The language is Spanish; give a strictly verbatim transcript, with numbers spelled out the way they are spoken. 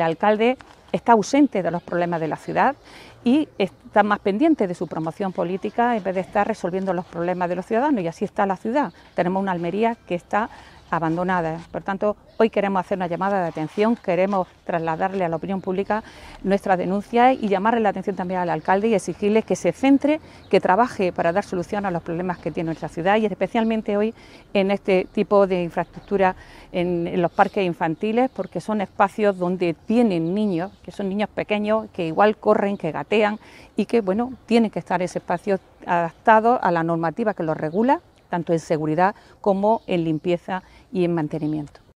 el alcalde está ausente de los problemas de la ciudad y está más pendiente de su promoción política en vez de estar resolviendo los problemas de los ciudadanos, y así está la ciudad. Tenemos una Almería que está abandonada. Por tanto, hoy queremos hacer una llamada de atención, queremos trasladarle a la opinión pública nuestras denuncias y llamarle la atención también al alcalde y exigirle que se centre, que trabaje para dar solución a los problemas que tiene nuestra ciudad, y especialmente hoy en este tipo de infraestructura en, en los parques infantiles, porque son espacios donde tienen niños, que son niños pequeños, que igual corren, que gatean y que, bueno, tienen que estar ese espacio adaptado a la normativa que los regula, tanto en seguridad como en limpieza y en mantenimiento.